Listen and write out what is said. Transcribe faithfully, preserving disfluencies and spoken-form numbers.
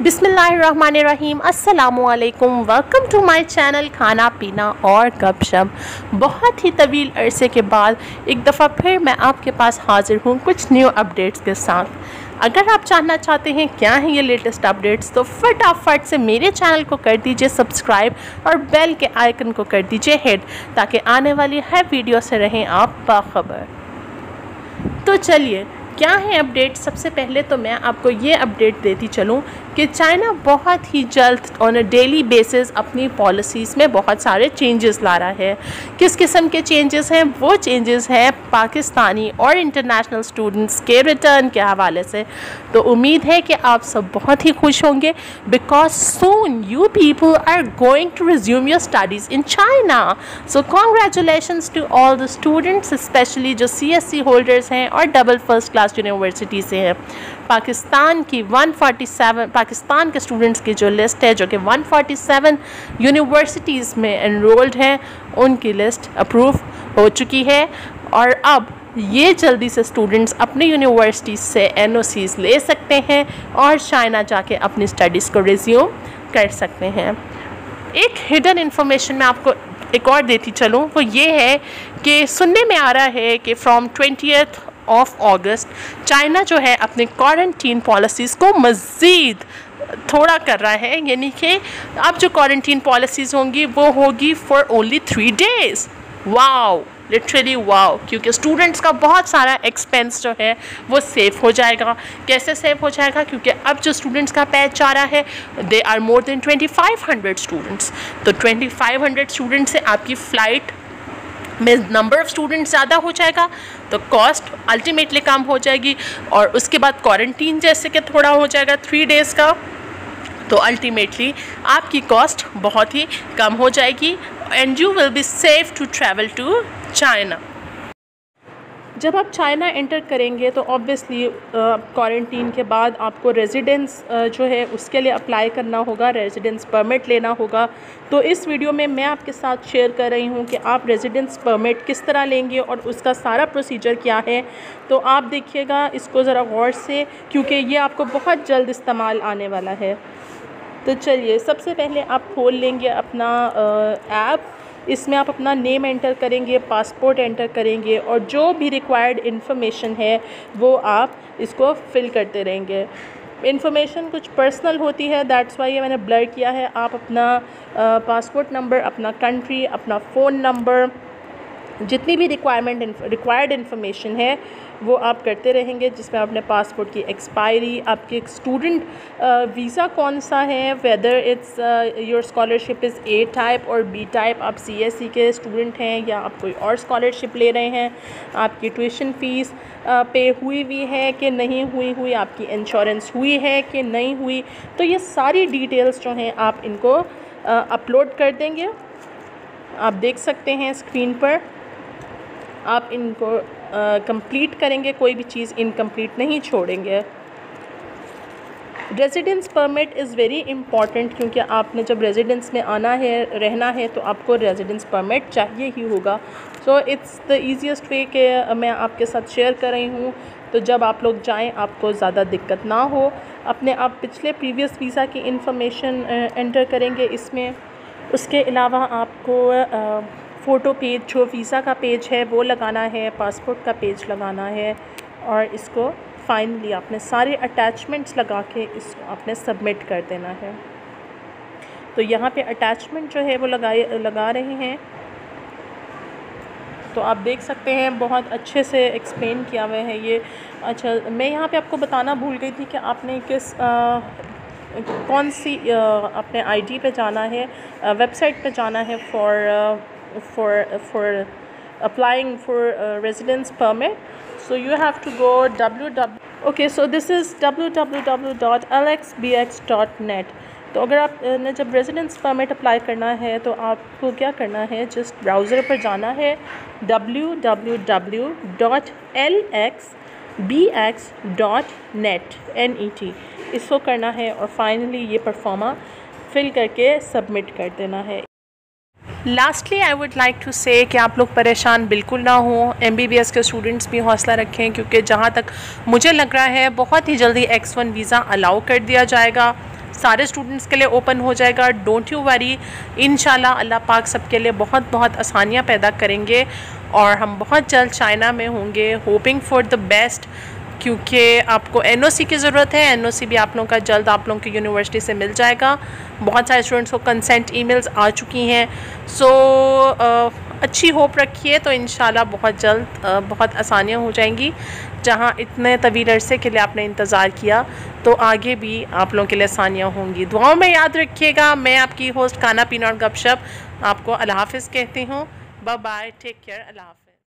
बिस्मिल्लाहिर्रहमानिर्रहीम, अस्सलामुअलैकुम। Welcome to my channel खाना पीना और गपशप। बहुत ही तवील अरसे के बाद एक दफ़ा फिर मैं आपके पास हाज़िर हूँ कुछ न्यू अपडेट्स के साथ। अगर आप जानना चाहते हैं क्या है ये लेटेस्ट अपडेट्स तो फटाफट से मेरे चैनल को कर दीजिए सब्सक्राइब और बेल के आइकन को कर दीजिए हिट, ताकि आने वाली हर वीडियो से रहें आप बाखबर। तो चलिए क्या है अपडेट। सबसे पहले तो मैं आपको ये अपडेट देती चलूँ कि चाइना बहुत ही जल्द ऑन अ डेली बेसिस अपनी पॉलिसीज़ में बहुत सारे चेंजेस ला रहा है। किस किस्म के चेंजेस हैं? वो चेंजेस हैं पाकिस्तानी और इंटरनेशनल स्टूडेंट्स के रिटर्न के हवाले से। तो उम्मीद है कि आप सब बहुत ही खुश होंगे, because soon you people are going to resume your studies in China. So congratulations to all the students, specially जो सी एस सी होल्डर्स हैं और डबल फर्स्ट क्लास यूनिवर्सिटी से हैं। पाकिस्तान की एक सौ सैंतालीस पाकिस्तान के स्टूडेंट्स की जो लिस्ट है जो कि एक सौ सैंतालीस यूनिवर्सिटीज़ में एनरोल्ड हैं, उनकी लिस्ट अप्रूव हो चुकी है और अब ये जल्दी से स्टूडेंट्स अपनी यूनिवर्सिटी से एन ओ सीज़ ले सकते हैं और चाइना जाके अपनी स्टडीज़ को रिज्यूम कर सकते हैं। एक हिडन इन्फॉर्मेशन मैं आपको एक और देती चलूँ, वो ये है कि सुनने में आ रहा है कि from twentieth of August China जो है अपने क्वारंटीन पॉलिसीज़ को मज़ीद थोड़ा कर रहा है, यानी कि अब जो क्वारंटीन पॉलिसीज़ होंगी वो होगी for only three days. Wow, literally wow, क्योंकि स्टूडेंट्स का बहुत सारा एक्सपेंस जो है वो सेव हो जाएगा। कैसे सेव हो जाएगा? क्योंकि अब जो स्टूडेंट्स का बैच जा रहा है there are more than twenty five hundred students. तो ट्वेंटी फाइव हंड्रेड स्टूडेंट्स से आपकी फ़्लाइट में नंबर ऑफ़ स्टूडेंट्स ज़्यादा हो जाएगा तो कॉस्ट अल्टीमेटली कम हो जाएगी, और उसके बाद क्वारंटीन जैसे कि थोड़ा हो जाएगा थ्री डेज़ का, तो अल्टीमेटली आपकी कॉस्ट बहुत ही कम हो जाएगी and you will be safe to travel to China. जब आप चाइना एंटर करेंगे तो ऑब्वियसली क्वारंटीन के बाद आपको रेजिडेंस जो है उसके लिए अप्लाई करना होगा, रेजिडेंस परमिट लेना होगा। तो इस वीडियो में मैं आपके साथ शेयर कर रही हूँ कि आप रेजिडेंस परमिट किस तरह लेंगे और उसका सारा प्रोसीजर क्या है। तो आप देखिएगा इसको ज़रा गौर से, क्योंकि ये आपको बहुत जल्द इस्तेमाल आने वाला है। तो चलिए सबसे पहले आप खोल लेंगे अपना ऐप। इसमें आप अपना नेम एंटर करेंगे, पासपोर्ट एंटर करेंगे और जो भी रिक्वायर्ड इन्फॉर्मेशन है वो आप इसको फिल करते रहेंगे। इन्फॉर्मेशन कुछ पर्सनल होती है, दैट्स वाई ये मैंने ब्लर किया है। आप अपना पासपोर्ट नंबर, अपना कंट्री, अपना फ़ोन नंबर, जितनी भी रिक्वायरमेंट रिक्वायर्ड इन्फॉर्मेशन है वो आप करते रहेंगे, जिसमें अपने पासपोर्ट की एक्सपायरी, आपके स्टूडेंट वीज़ा कौन सा है, whether it's your scholarship is A type और बी टाइप, आप सी एस सी के स्टूडेंट हैं या आप कोई और स्कॉलरशिप ले रहे हैं, आपकी ट्यूशन फ़ीस पे हुई हुई है कि नहीं हुई हुई, आपकी इंश्योरेंस हुई है कि नहीं हुई। तो ये सारी डिटेल्स जो हैं आप इनको अपलोड कर देंगे। आप देख सकते हैं स्क्रीन पर, आप इनको कंप्लीट uh, करेंगे, कोई भी चीज़ इनकम्प्लीट नहीं छोड़ेंगे। Residence permit is very important, क्योंकि आपने जब रेजिडेंस में आना है, रहना है, तो आपको रेजिडेंस परमिट चाहिए ही होगा। So it's the easiest way कि मैं आपके साथ शेयर कर रही हूँ। तो जब आप लोग जाएं आपको ज़्यादा दिक्कत ना हो। अपने आप पिछले प्रीवियस वीज़ा की इंफॉर्मेशन एंटर करेंगे इसमें। उसके अलावा आपको uh, फ़ोटो पेज, जो वीज़ा का पेज है वो लगाना है, पासपोर्ट का पेज लगाना है और इसको फाइनली आपने सारे अटैचमेंट्स लगा के इसको आपने सबमिट कर देना है। तो यहाँ पे अटैचमेंट जो है वो लगाए लगा रहे हैं, तो आप देख सकते हैं बहुत अच्छे से एक्सप्लेन किया हुआ है ये। अच्छा, मैं यहाँ पे आपको बताना भूल गई थी कि आपने किस आ, कौन सी आ, अपने आईडी पे जाना है, वेबसाइट पे जाना है for for for applying for a residence permit. So you have to go www okay so this is w w w dot l x b x dot net। तो अगर आप ने जब रेजिडेंस परमिट अप्लाई करना है तो आपको क्या करना है, जस्ट ब्राउज़र पर जाना है w w w dot l x b x dot net n e t, इसको करना है और फाइनली ये परफॉर्मा फिल करके सबमिट कर देना है। Lastly I would like to say कि आप लोग परेशान बिल्कुल ना हों, एम बी बी एस के स्टूडेंट्स भी हौसला रखें, क्योंकि जहाँ तक मुझे लग रहा है बहुत ही जल्दी एक्स वन वीज़ा अलाउ कर दिया जाएगा। सारे स्टूडेंट्स के लिए ओपन हो जाएगा। डोंट यू वरी, इंशाल्लाह अल्लाह पाक सबके लिए बहुत बहुत आसानियाँ पैदा करेंगे और हम बहुत जल्द चाइना में होंगे। होपिंग फॉर द बेस्ट, क्योंकि आपको एन ओ सी की ज़रूरत है। एन ओ सी भी आप लोगों का जल्द आप लोगों की यूनिवर्सिटी से मिल जाएगा। बहुत सारे स्टूडेंट्स को कंसेंट ईमेल्स आ चुकी हैं। सो so, अच्छी होप रखिए, तो इंशाल्लाह बहुत जल्द बहुत आसानियाँ हो जाएंगी। जहाँ इतने तवील अरसे के लिए आपने इंतज़ार किया, तो आगे भी आप लोगों के लिए आसानियाँ होंगी। दुआओं में याद रखिएगा। मैं आपकी होस्ट खाना पीना और गपशप आपको अल्लाह हाफ़िज़ कहती हूँ। बाय बाय, टेक केयर, अल्लाह हाफ़िज़।